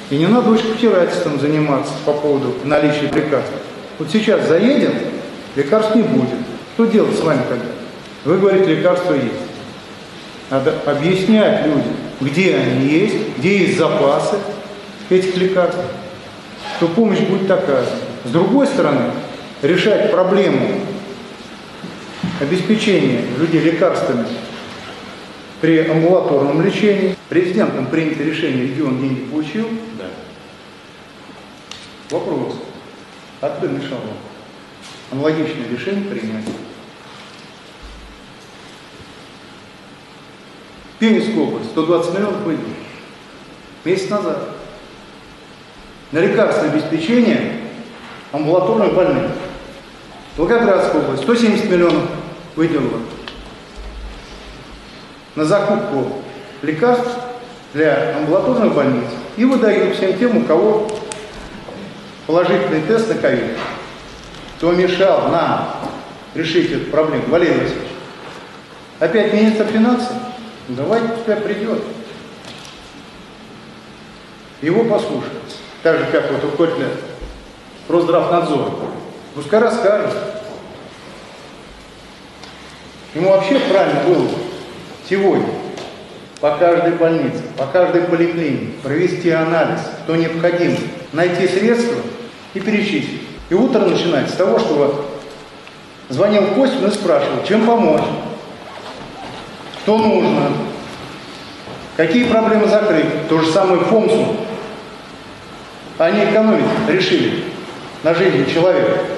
И не надо вытирательством заниматься по поводу наличия лекарств. Вот сейчас заедем, лекарств не будет. Что делать с вами тогда? Вы говорите, лекарства есть. Надо объяснять людям, где они есть, где есть запасы этих лекарств, что помощь будет оказана. С другой стороны, решать проблему обеспечения людей лекарствами при амбулаторном лечении. Президентом принято решение, регион деньги получил. Да. Вопрос. А кто мешал вам аналогичное решение принять? Пензенская область, 120 миллионов выделили. Месяц назад. На лекарственное обеспечение амбулаторных больных. Волгоградская область, 170 миллионов выделила. На закупку лекарств для амбулаторных больниц и выдают всем тем, у кого положительный тест на ковид. Кто мешал нам решить эту проблему? Валерий Васильевич. Опять министр финансов? Ну, давайте теперь придет. Его послушать. Так же, как вот руководителя Росздравнадзора. Пускай расскажет. Ему вообще правильно было бы сегодня по каждой больнице, по каждой поликлинике провести анализ, что необходимо, найти средства и перечислить. И утро начинается с того, что звонил Костин и спрашивал, чем помочь, что нужно, какие проблемы закрыть. То же самое ФОМСу. Они экономить решили на жизни человека.